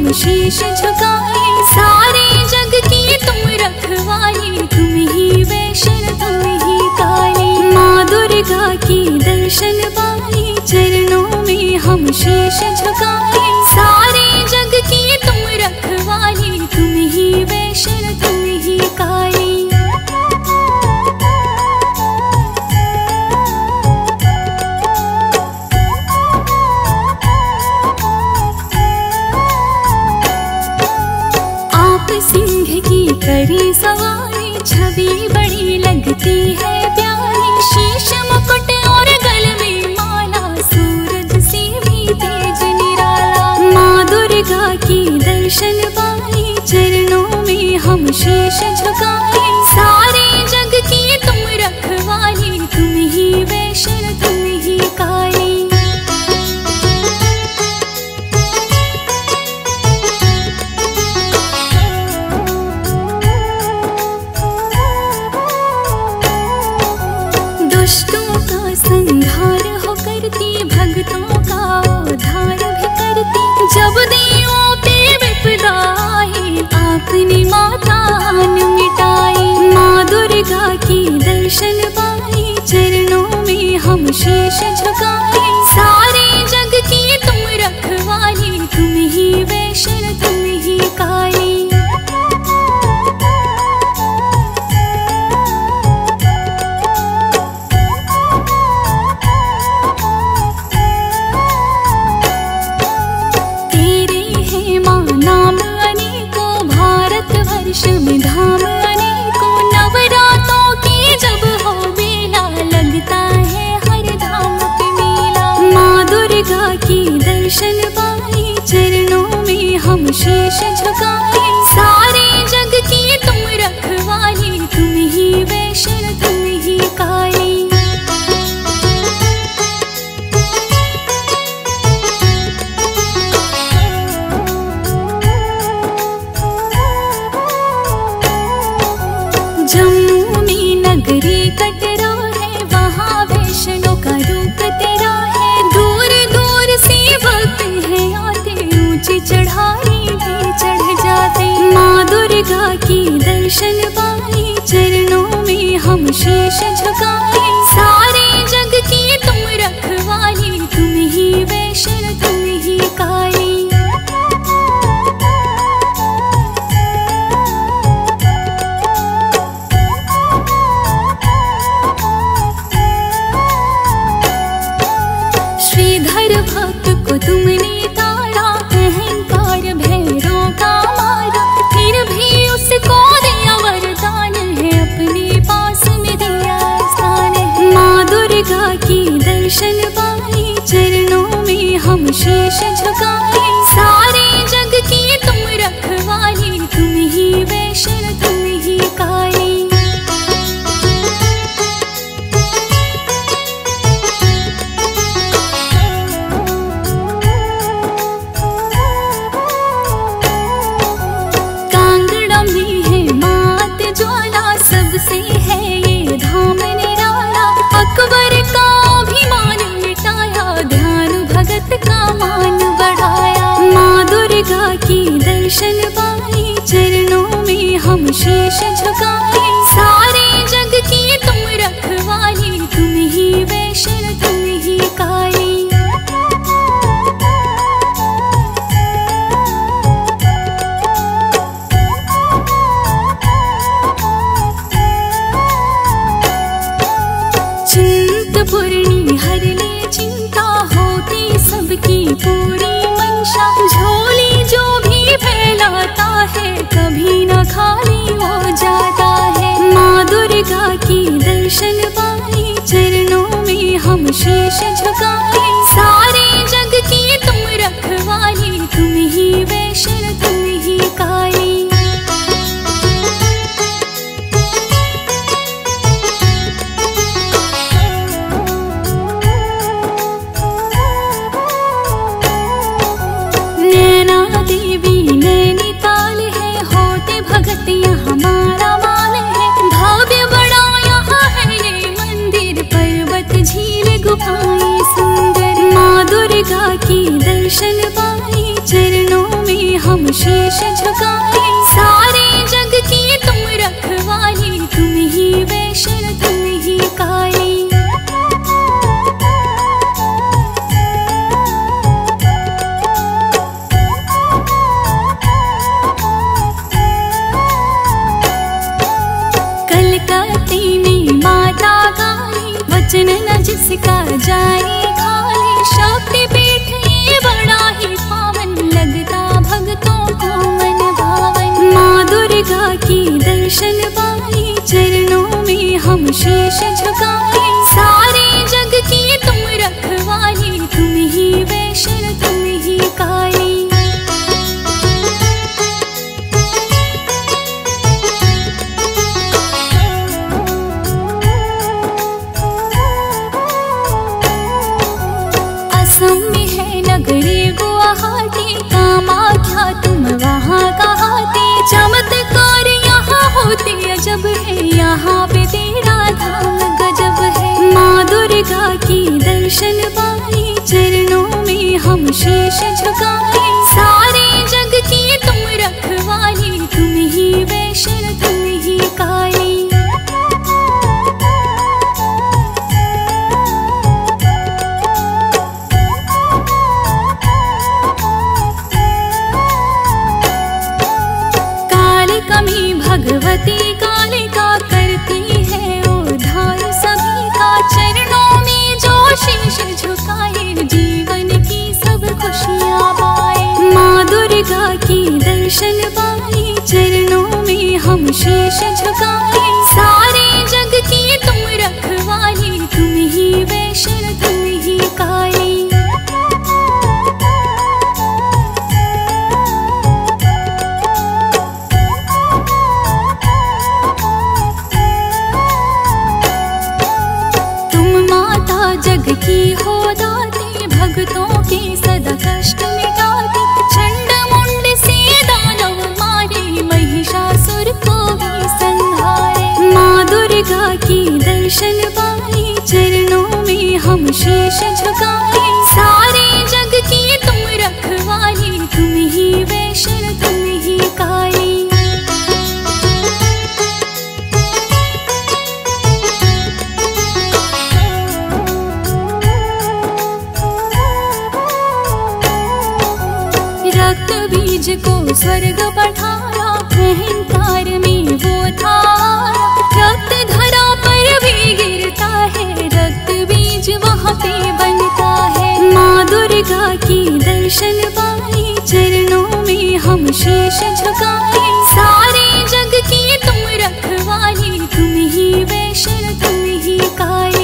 हम शीश झुकाए, सारे जग की तुम रखवाली, तुम ही वैष्णव तुम ही काली। माँ दुर्गा की दर्शन पाए, चरणों में हम शीश झुकाए, सारे जग की तुम रखवाली, तुम ही वैष्णव तुम ही काली। सिंह की करी सवारी, छवि बड़ी लगती है प्यारी, शीश मुकुट और गल में माला, सूरज से भी तेज निराला। माँ दुर्गा की दर्शन पाए, चरणों में हम शीश झुकाए, सारे जग की तुम रखवाली, तुम ही वैष्णव तुम ही काली। दुष्टों का संहार हो करती, भक्तों का उद्धार भी करती, जब देवों पे विपदा आई, आपने मातान मिटाई। माँ दुर्गा की दर्शन पाए, चरणों में हम शीश झुकाए, सारे जग की तुम रखवाली, तुम ही वैष्णव तुम ही काली। वर्ष में धाम अनेकों, नवरातों की जब हो बेला, लगता है हर धाम पे मेला। माँ दुर्गा की दर्शन पाए, चरणों में हम शीश झुकाए, सारे जग की तुम रखवाली, तुम ही वैष्णव तुम ही काली। जम्मू में नगरी कटरा है, वहाँ वैष्णो का रूप तेरा है, दूर दूर से भक्त हैं आते, ऊंची चढ़ाई भी चढ़ जाते। माँ दुर्गा की दर्शन पाए, चरणों में हम शीश झुकाए, सारे जग की तुम रखवाली, तुम ही वैष्णव तुम ही काली। श्रीधर भक्त को तुमने तारा, अहंकार भैरों का मारा, फिर भी उसको दिया वरदान है, अपने पास में दिया स्थान है। माँ दुर्गा की दर्शन पाए, चरणों में हम शीश झुकाए, सारे जग की तुम रखवाली, तुम ही वैष्णव तुम ही काली। सबसे है ये धाम निराला, अकबर का अभिमान मिटाया, ध्यान भगत का मान बढ़ाया। माँ दुर्गा की दर्शन पाए, चरणों में हम शीश झुकाए, सारे जग की तुम रखवाली, तुम ही वैष्णव तुम ही काली। चिंतपूर्णी हर ले चिंता, होती सबकी पूरी मंशा, झोली जो भी फैलाता है, कभी न खाली हो जाता है। माँ दुर्गा की दर्शन पाए, चरणों में हम शीश झुकाए, सारे जग की तुम रखवाली, तुम ही वैष्णव तुम ही काली। देवी नैनीताल है, होते भगत यहाँ माला माल है, भव्य बड़ा यहाँ है ये मंदिर, पर्वत झील गुफाएं सुंदर। माँ दुर्गा की दर्शन पाए, चरणों में हम शीश झुकाए। सारे जग की तुम रखवाली, तुम ही वैष्णो तुम ही काली। कलकत्ते में माता काली, वचन न जिसका जाए खाली। शक्तिपीठ ये बड़ा ही पावन, लगता भक्तों को मन भावन। माँ दुर्गा की दर्शन पाए, चरणों में हम शीश झुकाए। सारे जग की तुम रखवाली, तुम ही वैष्णो तुम ही काली। असम में है नगरी गुवाहाटी, कामाख्या तुम वहाँ कहाती। चमत्कार यहाँ होते अजब है, यहाँ पे तेरा धाम गजब है। माँ दुर्गा की दर्शन पाए, चरणों में हम शीश झुकाए। सारे जग की तुम रखवाली, तुम ही वैष्णो तुम ही काली। भगवती कालिका करती है उद्धार सभी का। चरणों में जो शीश झुकाए, जीवन की सब खुशियाँ पाए। माँ दुर्गा की दर्शन पाए, चरणों में हम शीश झुकाए। सारे जग की तुम रखवाली, तुम ही वैष्णो तुम ही काली। जग की हो दाती, भक्तों के सदा कष्ट मिटाती। चंड मुंड से दानव मारे, महिषासुर को भी संहारे। माँ दुर्गा की दर्शन पाए, चरणों में हम शीश झुकाए। सारे जग की तुम रखवाली, तुम ही वैष्णो तुम ही काली। रक्त बीज को स्वर्ग पठाया, अहंकार में वो था। रक्त धरा पर भी गिरता है, रक्त बीज वहाँ पे बनता है। माँ दुर्गा की दर्शन पाए, चरणों में हम शीश झुकाए। सारे जग की तुम रखवाली, तुम ही वैष्णो तुम ही काली।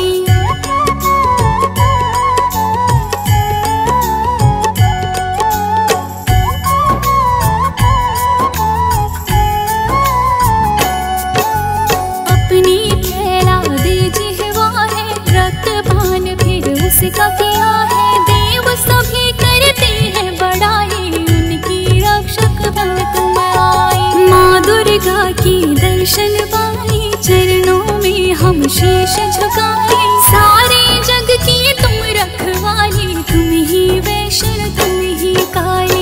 उसका किया है देव, सभी करते हैं बड़ाई। उनकी रक्षक बन तुम आए। माँ दुर्गा की दर्शन पाए, चरणों में हम शीश झुकाए। सारे जग की तुम रखवाली, तुम ही वैष्णो तुम ही काली।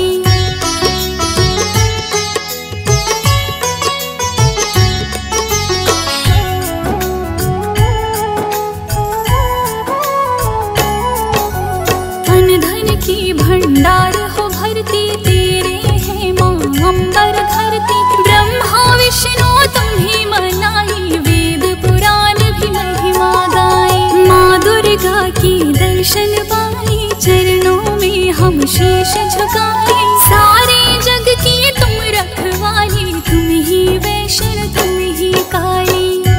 धन की भंडार हो भरती, तेरे है माँ अंबर धरती। ब्रह्मा विष्णु तुम्हें मनाई, वेद पुराण भी महिमा गाए। माँ दुर्गा की दर्शन पाए, चरणों में हम शीश झुकाए। सारे जग की तुम रखवाली, तुम ही वैष्णो तुम ही काली।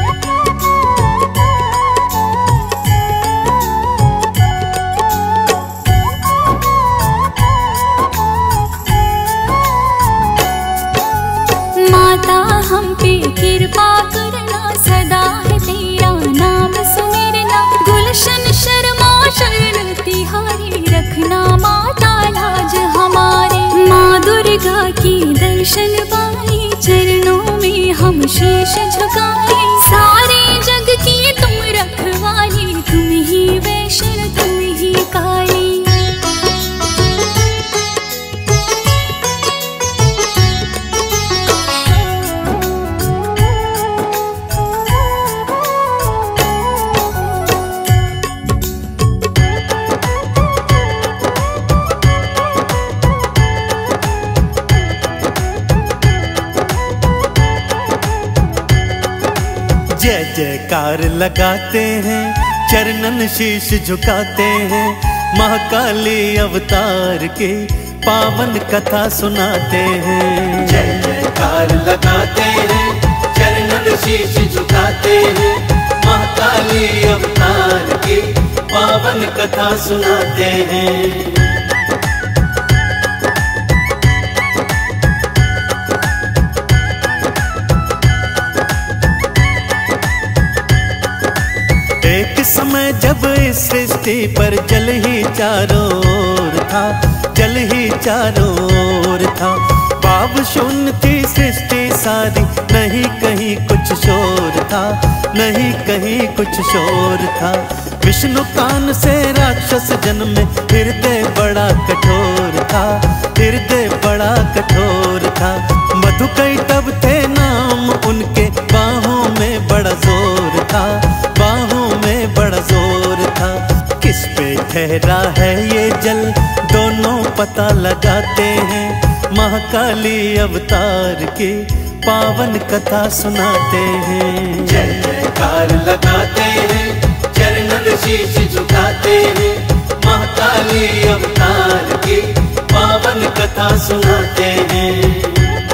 माता हम पे कृपा करना, सदा है तेरा नाम सुमिरना। गुलशन शर्मा शरण तिहारी, रखना माता लाज हमारे। माँ दुर्गा की दर्शन पाए, चरणों में हम शीश झुकाए। सारे जग की तुम रखवाली, तुम ही वैष्णो तुम ही काली। जयकार लगाते हैं, चरणन शीश झुकाते हैं, महाकाली अवतार के पावन कथा सुनाते हैं। जय जयकार लगाते हैं, चरणन शीश झुकाते हैं, महाकाली अवतार की पावन कथा सुनाते हैं। एक समय जब इस सृष्टि पर जल ही चारों ओर था, जल ही चारों ओर था। पाप शून्य थी सृष्टि सारी, नहीं कहीं कुछ शोर था, नहीं कहीं कुछ शोर था। विष्णु कान से राक्षस जन्मे, हृदय बड़ा कठोर था, हृदय बड़ा कठोर था। मधुकैटभ थे नाम उनके, बाहों में बड़ा जोर था, बाहों में बड़ा जोर था। किस पे ठहरा है ये जल, दोनों पता लगाते हैं, महाकाली अवतार की पावन कथा सुनाते हैं। जय जयकार लगाते हैं, चरणन शीश झुकाते हैं, महाकाली अवतार की पावन कथा सुनाते हैं।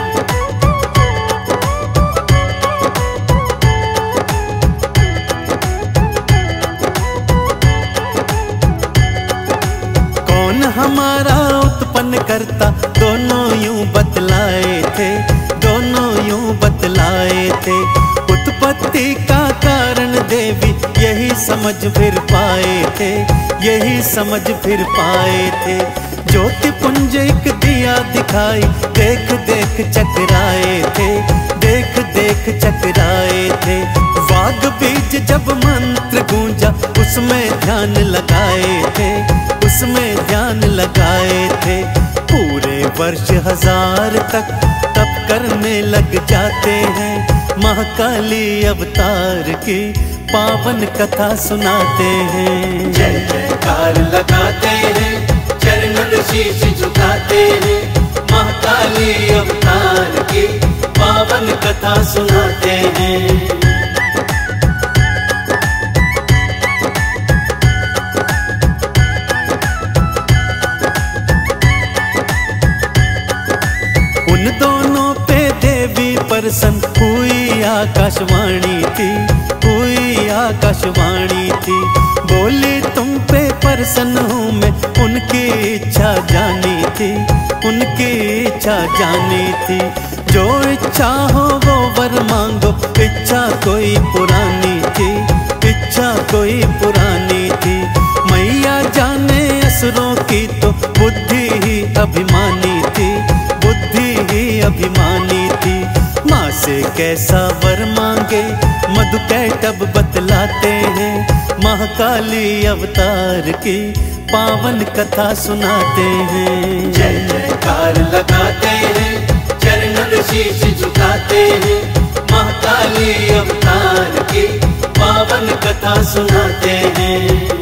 हमारा उत्पन्न करता, दोनों यूं बतलाए थे, दोनों यूं बतलाए थे। उत्पत्ति का कारण देवी यही समझ फिर पाए थे, यही समझ फिर पाए थे। ज्योति पुंज एक दिया दिखाई, देख देख चकराए थे, देख देख चकराए थे। वाग बीज जब मंत्र गूंजा, उसमें ध्यान लगाए थे, उसमें ध्यान लगाए थे। पूरे वर्ष 1000 तक तप करने लग जाते हैं, महाकाली अवतार की पावन कथा सुनाते हैं। जय जयकार लगाते हैं, चरणन शीश झुकाते हैं, महाकाली अवतार की पावन कथा सुनाते हैं। उन दोनों पे देवी प्रसन्न हुई, आकाशवाणी थी, हुई आकाशवाणी थी। बोली तुम पे प्रसन्न हूँ मैं, उनकी इच्छा जानी थी, उनकी इच्छा जानी थी। जो इच्छा हो वो वर मांगो, इच्छा कोई पुरानी थी, इच्छा कोई पुरानी थी। मैया जाने असुरों की तो बुद्धि ही अभिमानी थी, बुद्धि ही अभिमानी थी। माँ से कैसा वर मांगे, मधुकैटभ बतलाते हैं, महाकाली अवतार की पावन कथा सुनाते हैं। जय जयकार लगाते हैं, चरणन शीश झुकाते हैं, महाकाली अवतार की पावन कथा सुनाते हैं।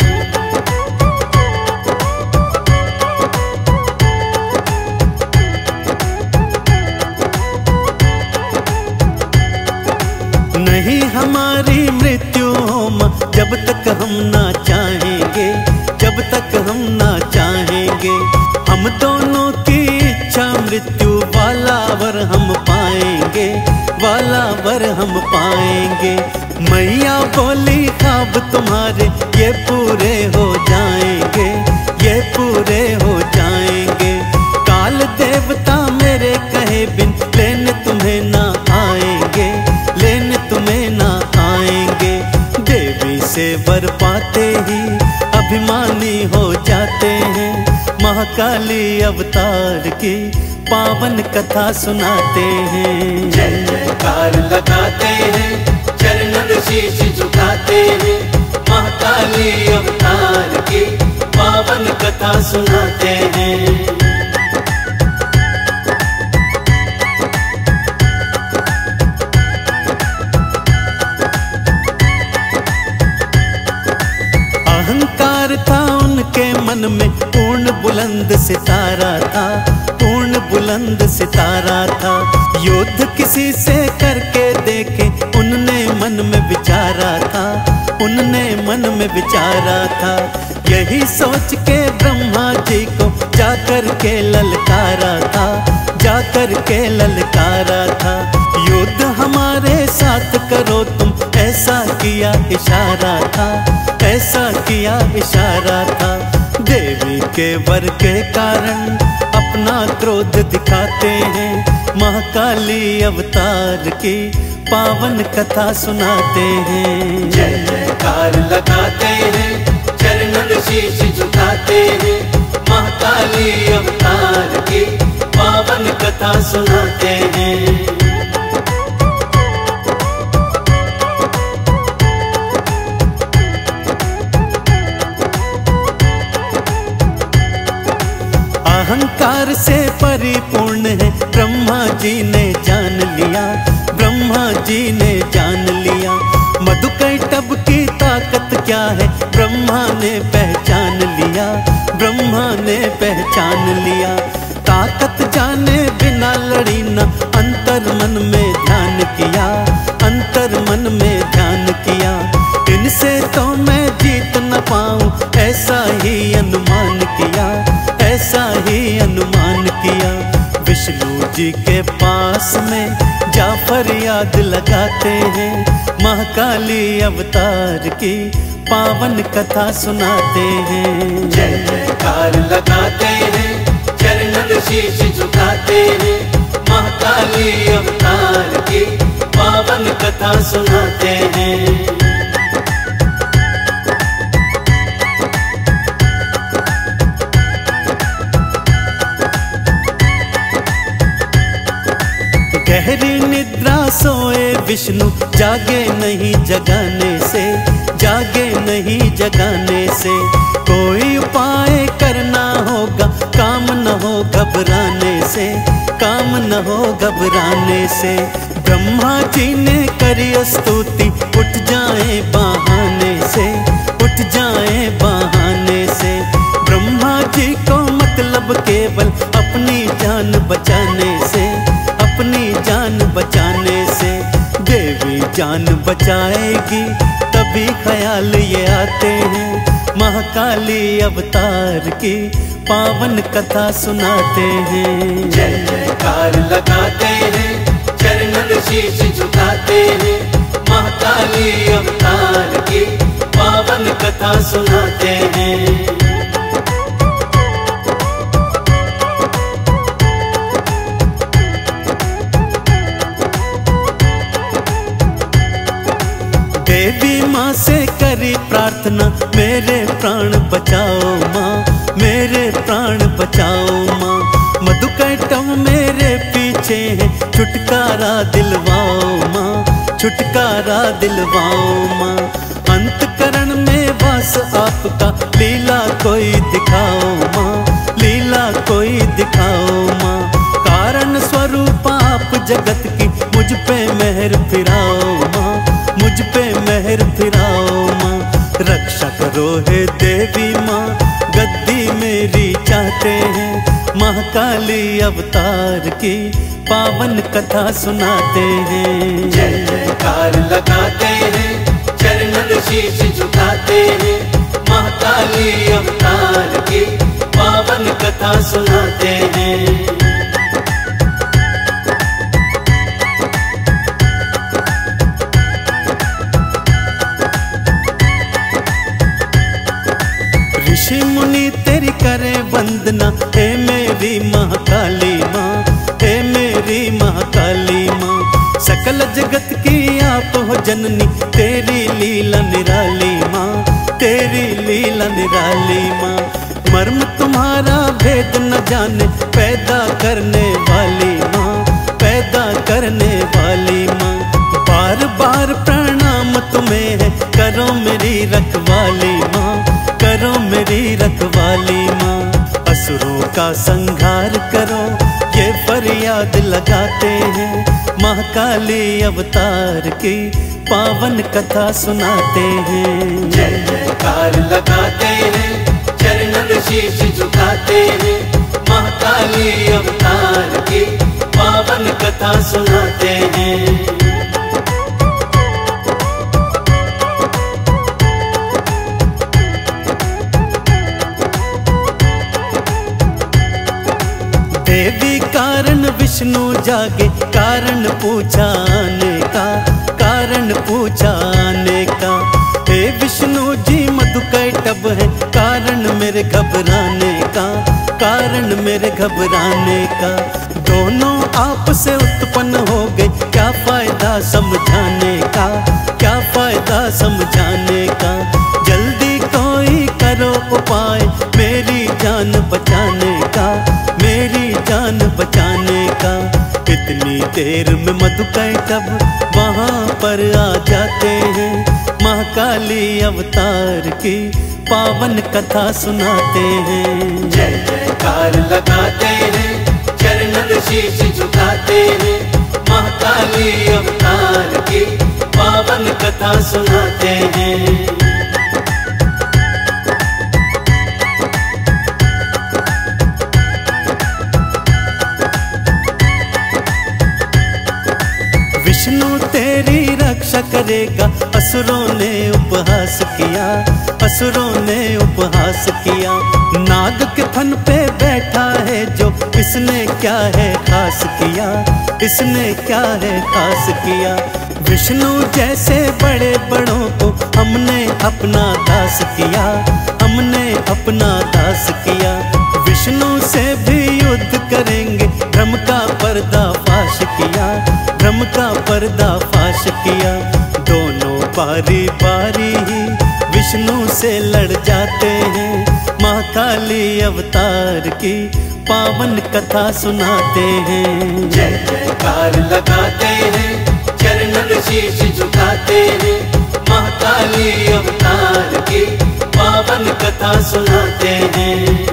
नहीं हमारी मृत्यु हो माँ, जब तक हम ना चाहेंगे, जब तक हम ना चाहेंगे। हम दोनों की इच्छा मृत्यु वाला वर हम पाएंगे, वाला वर हम पाएंगे। मैया बोली ख्वाब तुम्हारे ये पूरे हो जाएंगे, ये पूरे हो जाएंगे। काल देवता मेरे कहे बिन लेने तुम्हें ना आएंगे, लेने तुम्हें ना आएंगे। देवी से वर पाते ही अभिमानी हो जाते हैं, महाकाली अवतार की पावन कथा सुनाते हैं। जय जयकार लगाते हैं, चरणन शीश झुकाते हैं, महाकाली अवतार की पावन कथा सुनाते हैं। अहंकार था उनके मन में, पूर्ण बुलंद सितारा था, पूर्ण बुलंद सितारा था। युद्ध किसी से करके देखे उनने मन में विचारा उनने मन में विचारा था। यही सोच के ब्रह्मा जी को जाकर के ललकारा था, जाकर के ललकारा था। युद्ध हमारे साथ करो तुम, ऐसा किया इशारा था, ऐसा किया इशारा था। देवी के वर के कारण अपना क्रोध दिखाते हैं, महाकाली अवतार की पावन कथा सुनाते हैं। जय जयकार लगाते हैं, चरणन शीश झुकाते हैं, महाकाली अवतार की पावन कथा सुनाते हैं। अहंकार से परिपूर्ण है ब्रह्मा जी ने जान लिया, ब्रह्मा जी ने जान लिया। मधुकैटभ की ताकत क्या है ब्रह्मा ने पहचान लिया, ब्रह्मा ने पहचान लिया। ताकत जाने बिना लड़ी न, अंतर मन में ध्यान किया, अंतर मन में ध्यान किया। इनसे तो मैं जीत न पाऊं, ऐसा ही अनुमान किया, ऐसा ही अनुमान किया। विष्णु जी के पास में जा फरियाद लगाते हैं, महाकाली अवतार की पावन कथा सुनाते हैं। जय जयकार लगाते हैं, चरणन शीश झुकाते हैं, महाकाली अवतार की पावन कथा सुनाते हैं। गहरी निद्रा सोए विष्णु, जागे नहीं जगाने से, जागे नहीं जगाने से। कोई उपाय करना होगा, काम न हो घबराने से, काम न हो घबराने से। ब्रह्मा जी ने करी स्तुति, उठ जाए बहाने से, उठ जाए बहाने से। ब्रह्मा जी को मतलब केवल अपनी जान बचाने से, अपनी जान बचाने से। देवी जान बचाएगी तभी ख्याल ये आते हैं, महाकाली अवतार की पावन कथा सुनाते हैं। जय जयकार लगाते हैं, चरणन शीश झुकाते हैं, महाकाली अवतार की पावन कथा सुनाते हैं। देवी माँ से करी प्रार्थना, मेरे प्राण बचाओ माँ, मेरे प्राण बचाओ माँ। मधुकैटभ मेरे पीछे है, छुटकारा दिलवाओ माँ, छुटकारा दिलवाओ माँ। अंतकरण में वास आपका, लीला कोई दिखाओ माँ, लीला कोई दिखाओ माँ। कारण स्वरूप आप जगत की, मुझ पे मेहर फिराओ माँ, मुझ पे मेहर फिराओ माँ। रक्षा करो हे देवी माँ, गद्दी मेरी चाहते हैं, महाकाली अवतार की पावन कथा सुनाते हैं। जय जयकार लगाते हैं, चरणन शीश झुकाते हैं, महाकाली अवतार की पावन कथा सुनाते हैं। ऋषि मुनि तेरी करे वंदना, हे मेरी महाकाली माँ, हे मेरी महाकाली माँ। सकल जगत की आप हो जननी, तेरी लीला निराली माँ, तेरी लीला निराली माँ। मर्म तुम्हारा भेद न जाने, पैदा करने वाली माँ, पैदा करने वाली माँ। बार बार प्रणाम तुम्हें है, करो मेरी रखवाली माँ, करो मेरी रखवाली माँ। असुरों का संहार करो, ये फरियाद लगाते हैं, महाकाली अवतार की पावन कथा सुनाते हैं। जय जयकार लगाते हैं, चरणन शीश झुकाते हैं, महाकाली अवतार की पावन कथा सुनाते हैं। देवी कारण विष्णु जागे, कारण पूछा आने का, कारण पूछा आने का। हे विष्णु जी मधुकैटभ है, कारण मेरे घबराने का, कारण मेरे घबराने का। दोनों आप से उत्पन्न हो गए, क्या फायदा समझाने का, क्या फायदा समझाने का। जल्दी कोई करो उपाय मेरी जान बचाने का, मेरी जान बचाने का। इतनी देर में मधुकैटभ वहाँ पर आ जाते हैं, महाकाली अवतार की पावन कथा सुनाते हैं। जय जयकार लगाते हैं, चरणन शीश झुकाते हैं, महाकाली अवतार की पावन कथा सुनाते हैं। विष्णु तेरी रक्षा करेगा, असुरों ने उपहास किया, असुरों ने उपहास किया। नाग के फन पे बैठा है जो, इसने क्या है खास किया, इसने क्या है खास किया। विष्णु जैसे बड़े बड़ों को हमने अपना दास किया, हमने अपना दास किया। विष्णु से भी युद्ध करेंगे, भ्रम का पर्दाफाश किया, भ्रम का पर्दाफाश किया। दोनों बारी बारी ही विष्णु से लड़ जाते हैं, महाकाली अवतार की पावन कथा सुनाते हैं। जय जयकार लगाते हैं, चरणन शीश झुकाते हैं, महाकाली अवतार की पावन कथा सुनाते हैं।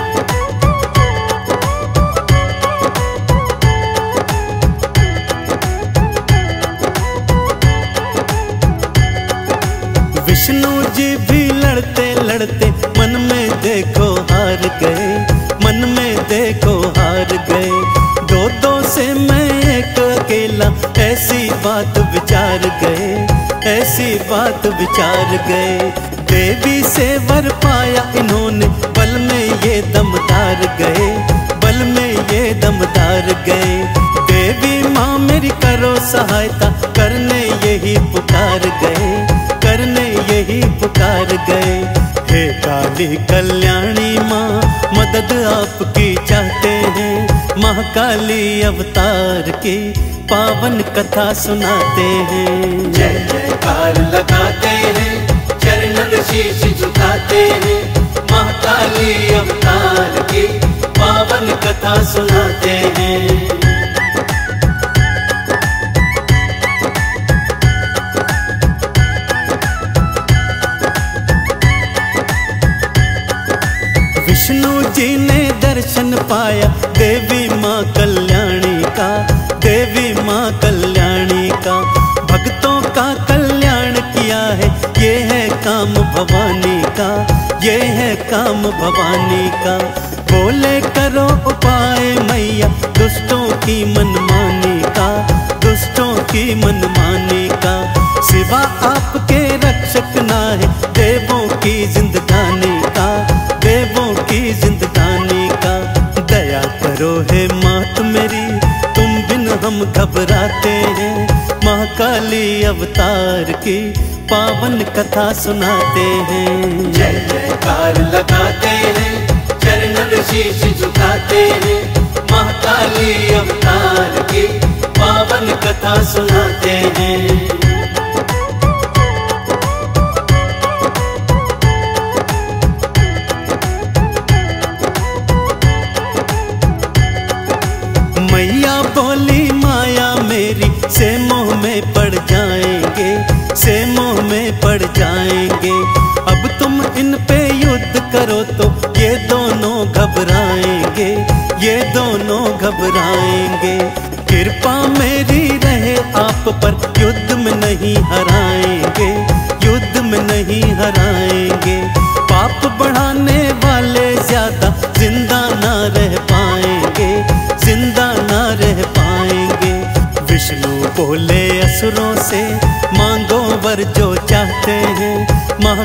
विष्णु जी भी लड़ते लड़ते मन में देखो हार गए, मन में देखो हार गए। दो दो से मैं एक अकेला, ऐसी बात विचार गए, ऐसी बात विचार गए। देवी से वर पाया इन्होंने, बल में ये दमदार गए, बल में ये दमदार गए। देवी माँ मेरी करो सहायता, करने यही पुकार गए, करने यही पुकार गए। हे काली कल्याणी माँ मदद आपकी चाहते हैं, महाकाली अवतार की पावन कथा सुनाते हैं। जय जयकार लगाते हैं, चरणन शीश झुकाते हैं, महाकाली अवतार की पावन कथा सुनाते हैं। विष्णु जी ने दर्शन पाया देवी माँ कल्याणी का, देवी माँ कल्याणी का। भक्तों का कल्याण किया है, ये है काम भवानी का, ये है काम भवानी का। बोले करो उपाय मैया, दुष्टों की मनमानी का, दुष्टों की मनमानी का। सिवा आपके रक्षक ना है, देवों की जिंदगानी का, देवों की जिंदगानी का। दया करो हे मात मेरी, तुम बिन हम घबराते हैं, महाकाली अवतार की पावन कथा सुनाते हैं। जय जयकार लगाते हैं, चरणन शीश झुकाते हैं, महाकाली अवतार की पावन कथा सुनाते हैं। मैया बोली माया मेरी, से मोह में पड़ जाएंगे, से मोह में पड़ जाएंगे। अब तुम इन पे युद्ध करो तो ये दोनों घबराएंगे, ये दोनों घबराएंगे। कृपा मेरी रहे आप पर, युद्ध में नहीं हराएंगे, युद्ध में नहीं हराएंगे। पाप बढ़ाने वाले ज्यादा जिंदा ना रह पाएंगे, जिंदा ना रह पाएंगे। विष्णु बोले असुरों से, मांगो वर जो चाहते हैं,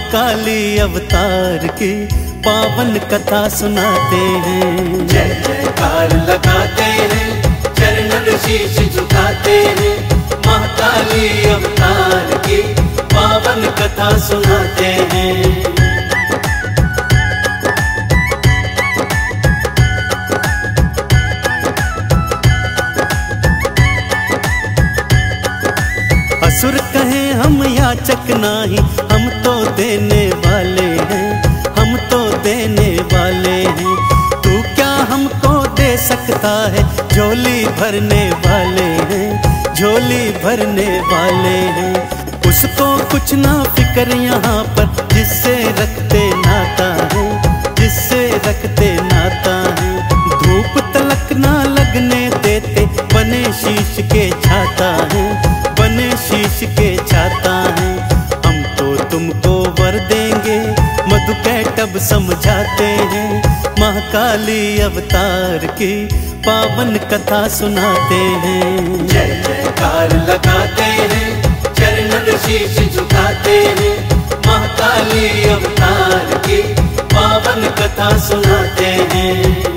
महाकाली अवतार की पावन कथा सुनाते हैं। जय जय जयकार लगाते हैं, चरणन शीश झुकाते हैं, महाकाली अवतार की पावन कथा सुनाते हैं। असुर कहे हम याचक नाही, हम तो देने वाले हैं, हम तो देने वाले हैं। तू क्या हमको दे सकता है, झोली भरने वाले हैं, झोली भरने वाले हैं। उसको कुछ ना फिक्र यहाँ पर, जिससे रखते नाता है, जिससे रखते नाता है। धूप तलक ना लगने देते, बने शीश के छाता है, बने शीश के छाता है। हम तो तुमको वर देंगे, मधुकैटभ समझाते हैं, महाकाली अवतार की पावन कथा सुनाते हैं। जय जयकार लगाते हैं, चरणन शीश झुकाते हैं, महाकाली अवतार की पावन कथा सुनाते हैं।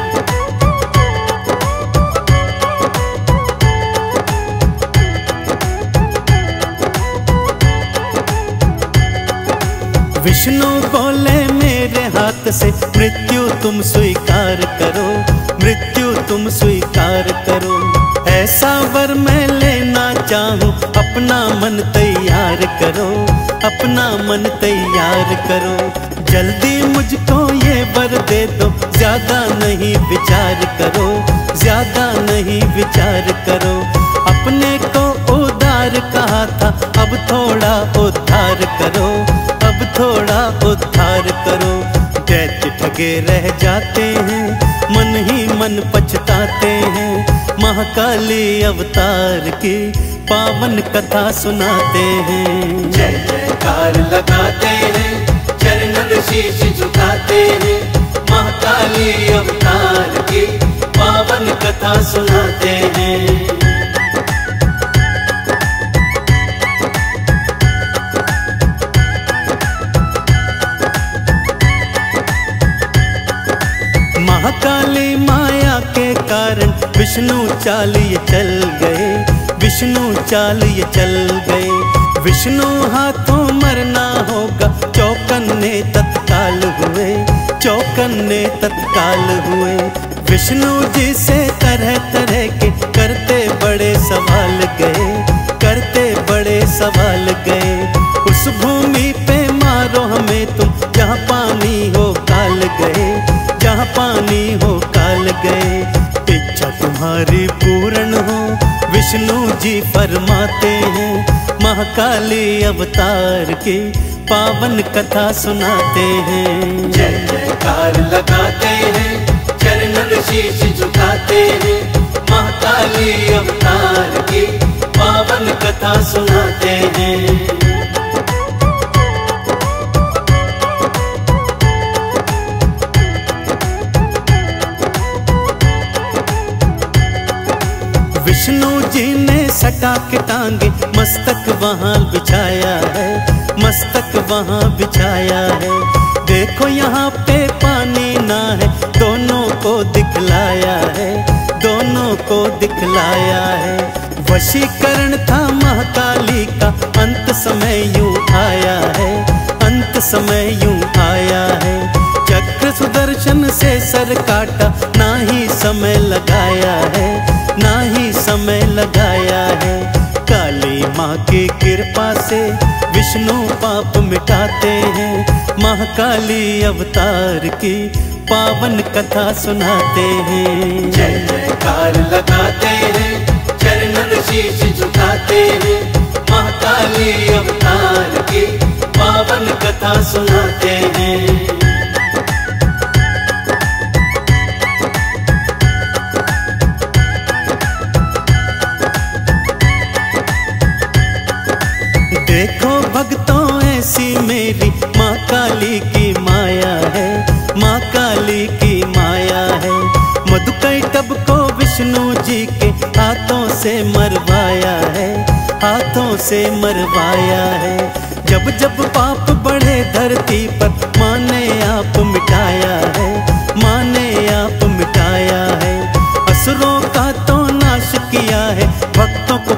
विष्णु बोले मेरे हाथ से, मृत्यु तुम स्वीकार करो, मृत्यु तुम स्वीकार करो। ऐसा वर मैं लेना चाहूं, अपना मन तैयार करो, अपना मन तैयार करो। जल्दी मुझको ये वर दे दो, ज्यादा नहीं विचार करो, ज्यादा नहीं विचार करो। अपने को उदार कहा था, अब थोड़ा उद्धार करो, अब थोड़ा उद्धार करो। दैत्य ठगे रह जाते हैं, मन ही मन पछताते हैं, महाकाली अवतार की पावन कथा सुनाते हैं। जय जयकार लगाते हैं, चरणन शीश झुकाते हैं, महाकाली अवतार की पावन कथा सुनाते हैं। महाकाली माया के कारण विष्णु चाल ये चल गए, विष्णु चाल ये चल गए। विष्णु हाथों मरना होगा, चौकन्ने तत्काल हुए, चौकन्ने तत्काल हुए। विष्णु जी से तरह तरह के करते बड़े सवाल गए, करते बड़े सवाल गए। उस भूमि पे मारो हमें तुम, जहाँ पानी हो काल गए, जहाँ पानी हो काल गए। इच्छा तुम्हारी पूर्ण हो, विष्णु जी फरमाते हैं, महाकाली अवतार की पावन कथा सुनाते हैं। जय जयकार लगाते हैं, चरणन शीश झुकाते हैं, महाकाली अवतार की पावन कथा सुनाते हैं। विष्णु जी ने सटा के टांगे, मस्तक वहाँ बिछाया है, मस्तक वहाँ बिछाया है। देखो यहाँ पे पानी ना है, दोनों को दिखलाया है, दोनों को दिखलाया है। वशीकरण था महाकाली का, अंत समय यूं आया है, अंत समय यूं आया है। चक्र सुदर्शन से सर काटा, ना ही समय लगाया है, ना ही समय लगाया है। काली माँ की कृपा से विष्णु पाप मिटाते हैं, महाकाली अवतार की पावन कथा सुनाते हैं। जय जयकार लगाते हैं, चरणन शीश झुकाते हैं, महाकाली अवतार की पावन कथा सुनाते हैं। देखो भक्तों ऐसी मेरी माँ काली की माया है, माँ काली की माया है। मधुकैटभ को विष्णु जी के हाथों से मरवाया है, हाथों से मरवाया है। जब जब पाप बढ़े धरती पर, माँ ने आप मिटाया है, माँ ने आप मिटाया है।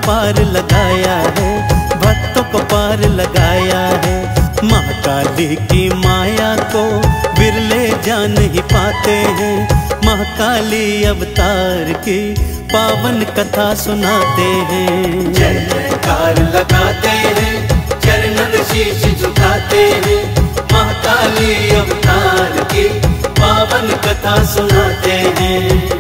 पार लगाया है, भक्तों को पार लगाया है। महाकाली की माया को बिरले जान ही पाते हैं, महाकाली अवतार की पावन कथा सुनाते हैं। जय जयकार लगाते हैं, चरणन शीश झुकाते हैं, महाकाली अवतार की पावन कथा सुनाते हैं।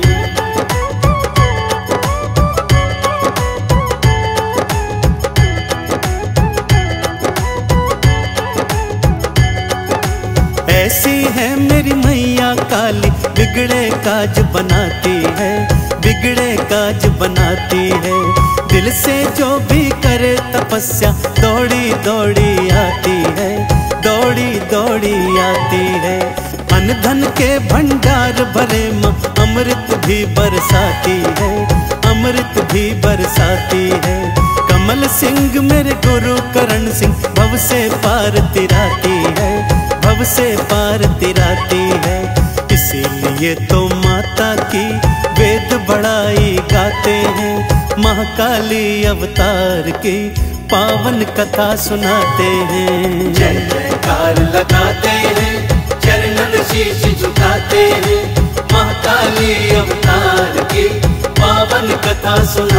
ऐसी है मेरी मैया काली, बिगड़े काज बनाती है, बिगड़े काज बनाती है। दिल से जो भी करे तपस्या दौड़ी दौड़ी आती है, दौड़ी दौड़ी आती है। अन्न धन के भंडार भरे माँ अमृत भी बरसाती है, अमृत भी बरसाती है। कमल सिंह मेरे गुरु करण सिंह भव से पार तिराती है, भव से पार तिराती है। इसीलिए तो माता की वेद बड़ाई गाते हैं, महाकाली अवतार की पावन कथा सुनाते हैं। जय जयकार लगाते हैं, चरणन शीश झुकाते हैं, महाकाली अवतार की पावन कथा सुनाते हैं।